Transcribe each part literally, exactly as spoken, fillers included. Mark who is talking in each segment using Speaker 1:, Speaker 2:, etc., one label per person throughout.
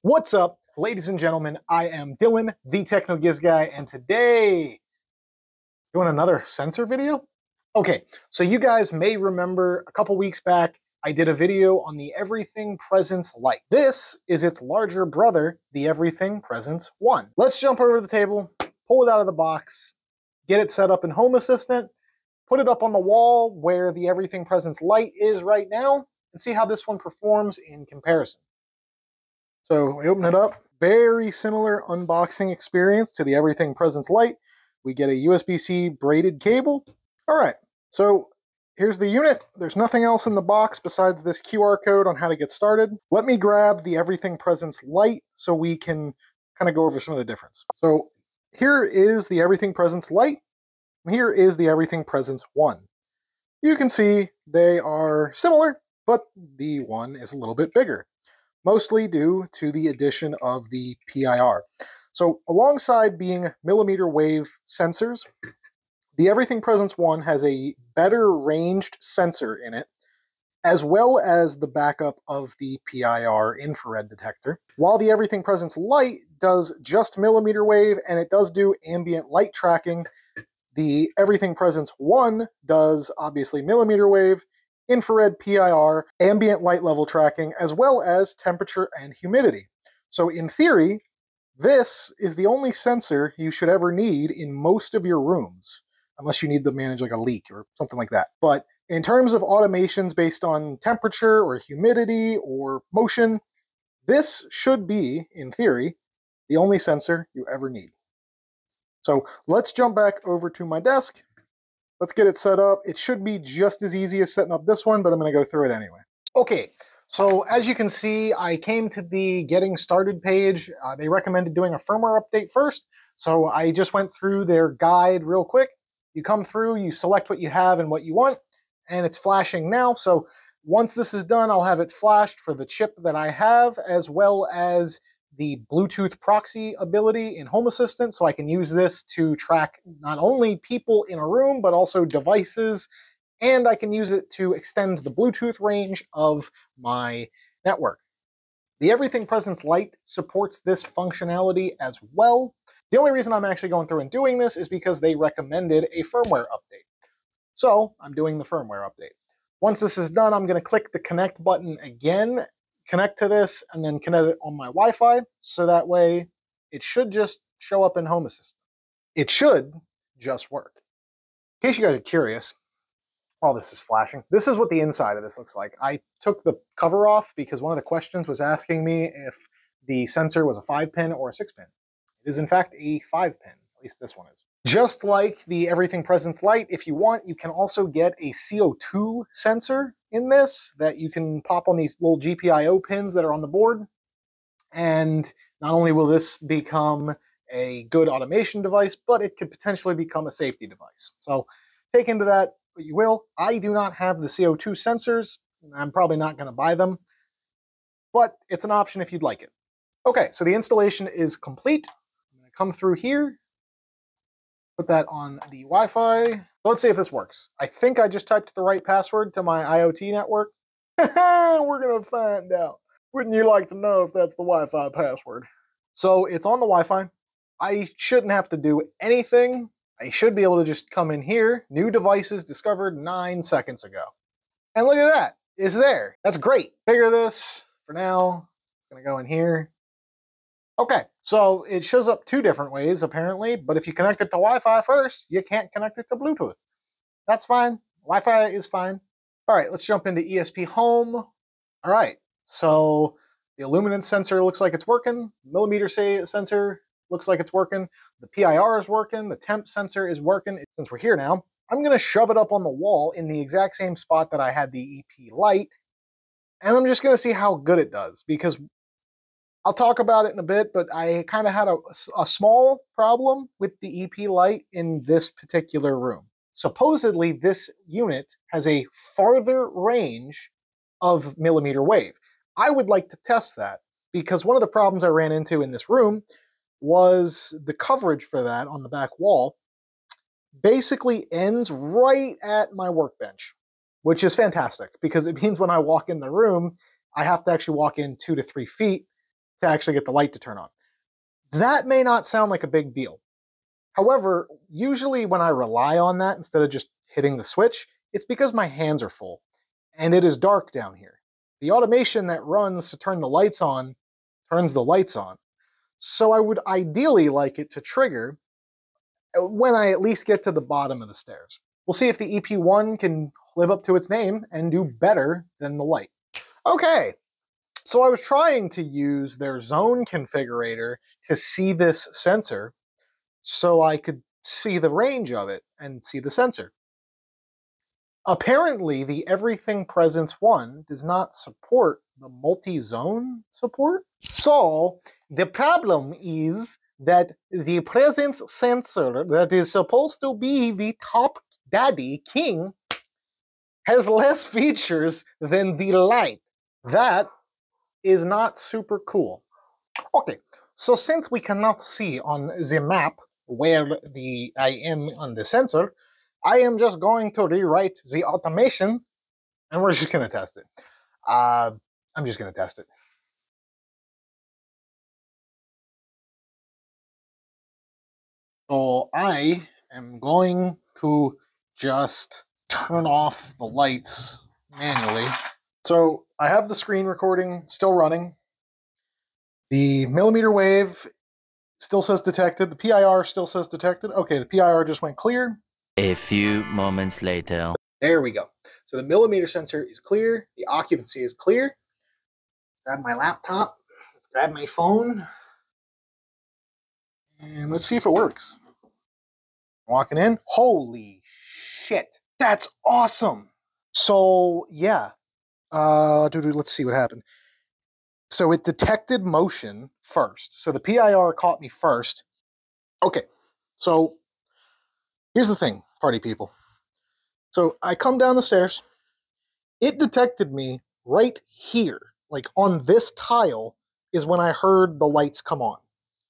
Speaker 1: What's up, ladies and gentlemen? I am Dylan, the Techno Giz Guy, and today, doing another sensor video? Okay, so you guys may remember a couple weeks back, I did a video on the Everything Presence Lite. This is its larger brother, the Everything Presence one. Let's jump over to the table, pull it out of the box, get it set up in Home Assistant, put it up on the wall where the Everything Presence Lite is right now, and see how this one performs in comparison. So we open it up, very similar unboxing experience to the Everything Presence Lite. We get a U S B C braided cable. All right, so here's the unit. There's nothing else in the box besides this Q R code on how to get started. Let me grab the Everything Presence Lite so we can kind of go over some of the difference. So here is the Everything Presence Lite. Here is the Everything Presence one. You can see they are similar, but the one is a little bit bigger, mostly due to the addition of the P I R. So alongside being millimeter wave sensors, the Everything Presence one has a better ranged sensor in it, as well as the backup of the P I R infrared detector. While the Everything Presence Lite does just millimeter wave and it does do ambient light tracking, the Everything Presence one does obviously millimeter wave, infrared P I R, ambient light level tracking, as well as temperature and humidity. So in theory, this is the only sensor you should ever need in most of your rooms, unless you need to manage like a leak or something like that. But in terms of automations based on temperature or humidity or motion, this should be, in theory, the only sensor you ever need. So let's jump back over to my desk. Let's get it set up. It should be just as easy as setting up this one, but I'm going to go through it anyway. Okay, so as you can see, I came to the Getting Started page. Uh, they recommended doing a firmware update first, so I just went through their guide real quick. You come through, you select what you have and what you want, and it's flashing now. So once this is done, I'll have it flashed for the chip that I have, as well as the Bluetooth proxy ability in Home Assistant, so I can use this to track not only people in a room, but also devices, and I can use it to extend the Bluetooth range of my network. The Everything Presence Lite supports this functionality as well. The only reason I'm actually going through and doing this is because they recommended a firmware update. So I'm doing the firmware update. Once this is done, I'm going to click the connect button again, connect to this, and then connect it on my Wi-Fi, so that way it should just show up in Home Assistant. It should just work. In case you guys are curious, while this is flashing, this is what the inside of this looks like. I took the cover off because one of the questions was asking me if the sensor was a five pin or a six pin. It is in fact a five pin, at least this one is. Just like the Everything Presence Lite, if you want, you can also get a C O two sensor in this that you can pop on these little G P I O pins that are on the board. And not only will this become a good automation device, but it could potentially become a safety device. So take into that what you will. I do not have the C O two sensors. I'm probably not going to buy them, but it's an option if you'd like it. Okay, so the installation is complete. I'm going to come through here, put that on the Wi-Fi. Let's see if this works. I think I just typed the right password to my IoT network. We're going to find out. Wouldn't you like to know if that's the Wi-Fi password? So it's on the Wi-Fi. I shouldn't have to do anything. I should be able to just come in here. New devices discovered nine seconds ago. And look at that. It's there. That's great. Figure this for now. It's going to go in here. Okay, so it shows up two different ways, apparently, but if you connect it to Wi-Fi first, you can't connect it to Bluetooth. That's fine. Wi-Fi is fine. All right, let's jump into ESPHome. All right, so the illuminance sensor looks like it's working. Millimeter sensor looks like it's working. The P I R is working. The temp sensor is working. Since we're here now, I'm going to shove it up on the wall in the exact same spot that I had the E P Lite, and I'm just going to see how good it does, because I'll talk about it in a bit, but I kind of had a, a small problem with the E P Lite in this particular room. Supposedly, this unit has a farther range of millimeter wave. I would like to test that, because one of the problems I ran into in this room was the coverage for that on the back wall basically ends right at my workbench, which is fantastic, because it means when I walk in the room, I have to actually walk in two to three feet to actually get the light to turn on. That may not sound like a big deal. However, usually when I rely on that instead of just hitting the switch, it's because my hands are full and it is dark down here. The automation that runs to turn the lights on turns the lights on. So I would ideally like it to trigger when I at least get to the bottom of the stairs. We'll see if the E P one can live up to its name and do better than the light. Okay, so I was trying to use their zone configurator to see this sensor so I could see the range of it and see the sensor. Apparently, the Everything Presence one does not support the multi-zone support. So the problem is that the presence sensor that is supposed to be the top daddy king has less features than the light. That is not super cool. Okay, so since we cannot see on the map where the I am on the sensor, I am just going to rewrite the automation and we're just going to test it. Uh, I'm just going to test it. So I am going to just turn off the lights manually. So I have the screen recording still running. The millimeter wave still says detected. The P I R still says detected. Okay, the P I R just went clear.
Speaker 2: A few moments later.
Speaker 1: There we go. So the millimeter sensor is clear. The occupancy is clear. Grab my laptop. Let's grab my phone. And let's see if it works. Walking in. Holy shit. That's awesome. So, yeah. Uh, dude, let's see what happened. So it detected motion first. So the P I R caught me first. Okay. So here's the thing, party people. So I come down the stairs. It detected me right here. Like on this tile is when I heard the lights come on.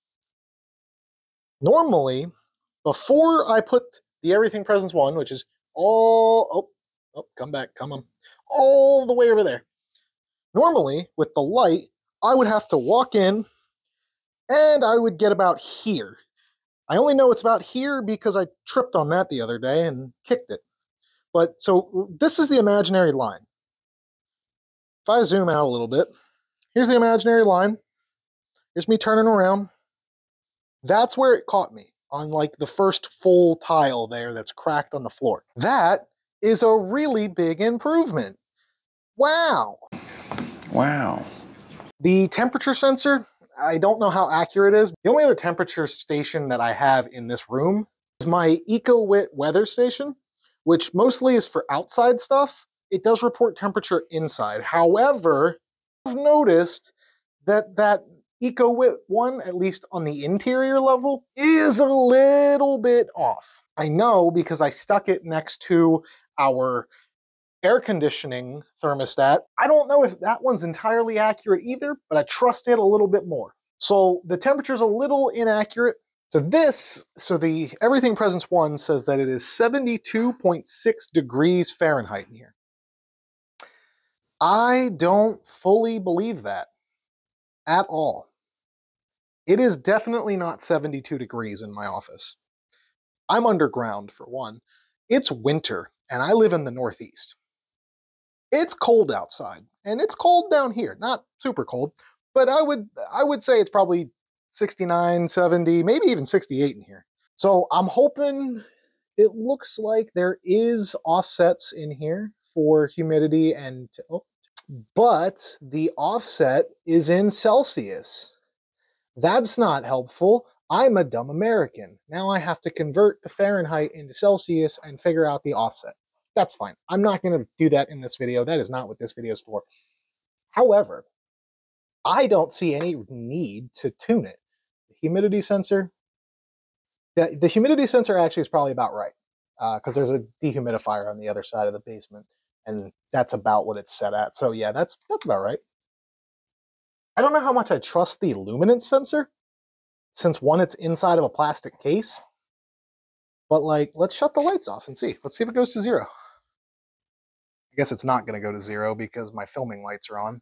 Speaker 1: Normally, before I put the Everything Presence one, which is all, oh, oh, come back, come on, all the way over there. Normally, with the light, I would have to walk in and I would get about here. I only know it's about here because I tripped on that the other day and kicked it. But so this is the imaginary line. If I zoom out a little bit, here's the imaginary line. Here's me turning around. That's where it caught me, on like the first full tile there that's cracked on the floor. That is a really big improvement. Wow.
Speaker 2: Wow.
Speaker 1: The temperature sensor, I don't know how accurate it is. The only other temperature station that I have in this room is my EcoWit weather station, which mostly is for outside stuff. It does report temperature inside. However, I've noticed that that EcoWit one, at least on the interior level, is a little bit off. I know because I stuck it next to our air conditioning thermostat. I don't know if that one's entirely accurate either, but I trust it a little bit more. So the temperature's a little inaccurate. So this, so the Everything Presence one says that it is seventy-two point six degrees Fahrenheit in here. I don't fully believe that at all. It is definitely not seventy-two degrees in my office. I'm underground, for one. It's winter, and I live in the Northeast. It's cold outside, and it's cold down here. Not super cold, but I would I would say it's probably sixty-nine, seventy, maybe even sixty-eight in here. So I'm hoping, it looks like there is offsets in here for humidity and, oh, but the offset is in Celsius. That's not helpful. I'm a dumb American. Now I have to convert the Fahrenheit into Celsius and figure out the offset. That's fine. I'm not going to do that in this video. That is not what this video is for. However, I don't see any need to tune it. The humidity sensor, the, the humidity sensor actually is probably about right, because uh, there's a dehumidifier on the other side of the basement, and that's about what it's set at. So yeah, that's that's about right. I don't know how much I trust the luminance sensor, since one, it's inside of a plastic case. But like, let's shut the lights off and see. Let's see if it goes to zero. I guess it's not going to go to zero because my filming lights are on.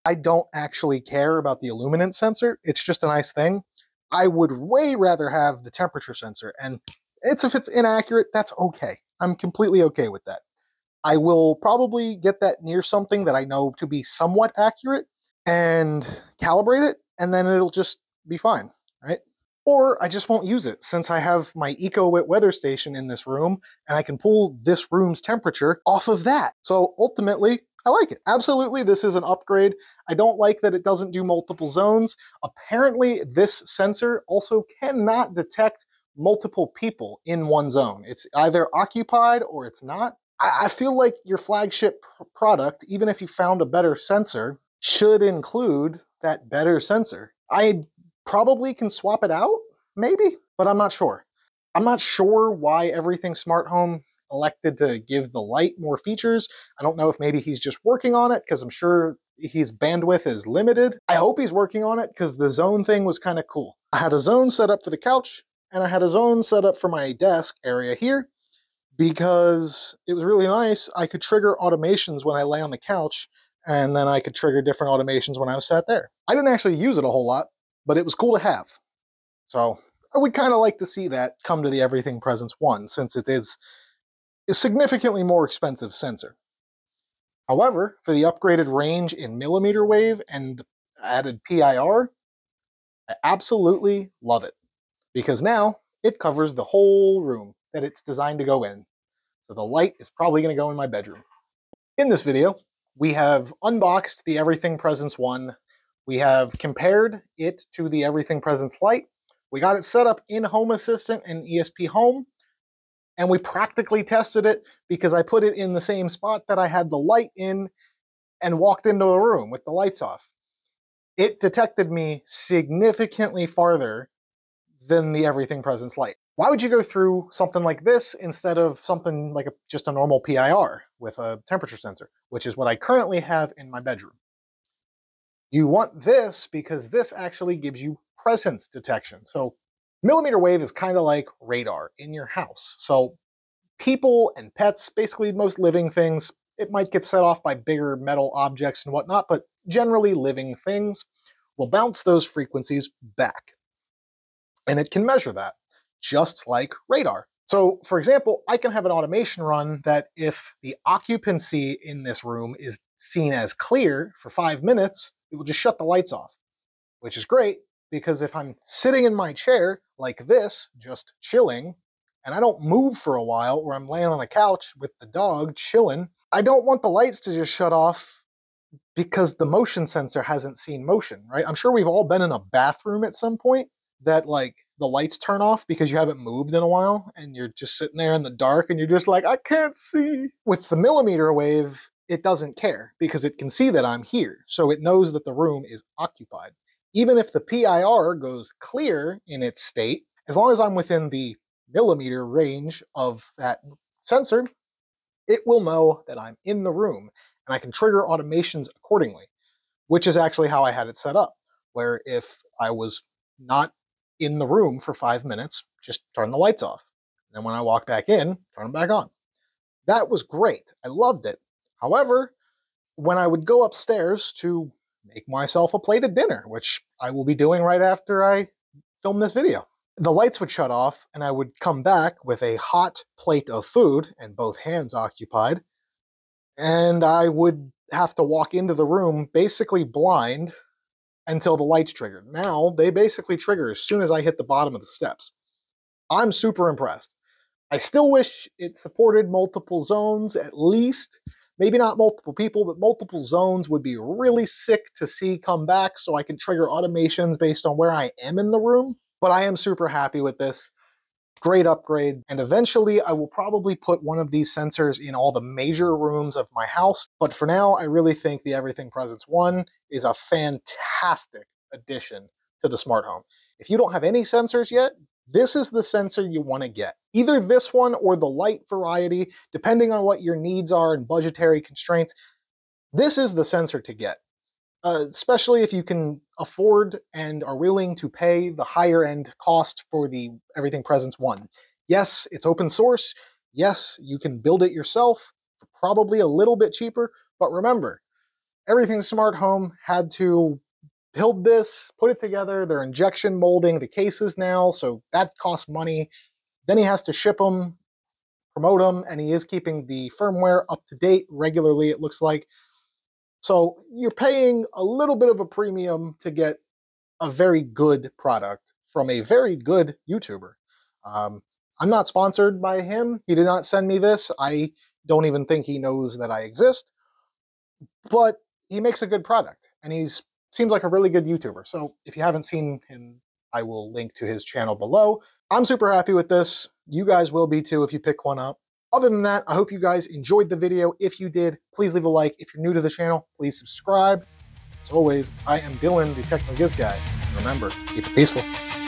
Speaker 1: I don't actually care about the illuminance sensor. It's just a nice thing. I would way rather have the temperature sensor, and it's if it's inaccurate, that's okay. I'm completely okay with that. I will probably get that near something that I know to be somewhat accurate and calibrate it, and then it'll just be fine, right? Or I just won't use it since I have my EcoWit weather station in this room, and I can pull this room's temperature off of that. So ultimately, I like it. Absolutely, this is an upgrade. I don't like that it doesn't do multiple zones. Apparently, this sensor also cannot detect multiple people in one zone. It's either occupied or it's not. I feel like your flagship product, even if you found a better sensor, should include that better sensor. I probably can swap it out, maybe, but I'm not sure. I'm not sure why Everything Smart Home elected to give the light more features. I don't know if maybe he's just working on it, because I'm sure his bandwidth is limited. I hope he's working on it, because the zone thing was kind of cool. I had a zone set up for the couch, and I had a zone set up for my desk area here, because it was really nice. I could trigger automations when I lay on the couch, and then I could trigger different automations when I was sat there. I didn't actually use it a whole lot, but it was cool to have. So I would kind of like to see that come to the Everything Presence one, since it is a significantly more expensive sensor. However, for the upgraded range in millimeter wave and added P I R, I absolutely love it, because now it covers the whole room that it's designed to go in. So the light is probably going to go in my bedroom. In this video, we have unboxed the Everything Presence one. We have compared it to the Everything Presence Lite. We got it set up in Home Assistant and ESPHome, and we practically tested it because I put it in the same spot that I had the light in and walked into the room with the lights off. It detected me significantly farther than the Everything Presence Lite. Why would you go through something like this instead of something like a, just a normal P I R with a temperature sensor, which is what I currently have in my bedroom? You want this because this actually gives you presence detection. So millimeter wave is kind of like radar in your house. So people and pets, basically most living things, it might get set off by bigger metal objects and whatnot, but generally living things will bounce those frequencies back. And it can measure that, just like radar. So, for example, I can have an automation run that if the occupancy in this room is seen as clear for five minutes, it will just shut the lights off, which is great, because if I'm sitting in my chair like this, just chilling, and I don't move for a while, or I'm laying on a couch with the dog chilling, I don't want the lights to just shut off because the motion sensor hasn't seen motion, right? I'm sure we've all been in a bathroom at some point that like the lights turn off because you haven't moved in a while and you're just sitting there in the dark and you're just like, I can't see. With the millimeter wave, it doesn't care because it can see that I'm here. So it knows that the room is occupied. Even if the P I R goes clear in its state, as long as I'm within the millimeter range of that sensor, it will know that I'm in the room and I can trigger automations accordingly, which is actually how I had it set up, where if I was not in the room for five minutes, just turn the lights off. And then when I walk back in, turn them back on. That was great. I loved it. However, when I would go upstairs to make myself a plate of dinner, which I will be doing right after I film this video, the lights would shut off and I would come back with a hot plate of food and both hands occupied, and I would have to walk into the room basically blind until the lights triggered. Now, they basically trigger as soon as I hit the bottom of the steps. I'm super impressed. I still wish it supported multiple zones, at least. Maybe not multiple people, but multiple zones would be really sick to see come back, so I can trigger automations based on where I am in the room. But I am super happy with this. Great upgrade, and eventually I will probably put one of these sensors in all the major rooms of my house, but for now I really think the Everything Presence one is a fantastic addition to the smart home. If you don't have any sensors yet, this is the sensor you want to get. Either this one or the light variety, depending on what your needs are and budgetary constraints. This is the sensor to get. Uh, especially if you can afford and are willing to pay the higher end cost for the Everything Presence one. Yes, it's open source. Yes, you can build it yourself for probably a little bit cheaper, but remember, Everything Smart Home had to build this, put it together. They're injection molding the cases now, so that costs money. Then he has to ship them, promote them, and he is keeping the firmware up to date regularly, it looks like. So you're paying a little bit of a premium to get a very good product from a very good YouTuber. Um, I'm not sponsored by him. He did not send me this. I don't even think he knows that I exist. But he makes a good product, and he's seems like a really good YouTuber. So if you haven't seen him, I will link to his channel below. I'm super happy with this. You guys will be too if you pick one up. Other than that, I hope you guys enjoyed the video. If you did, please leave a like. If you're new to the channel, please subscribe. As always, I am Dylan, the Techno Giz Guy. Remember, keep it peaceful.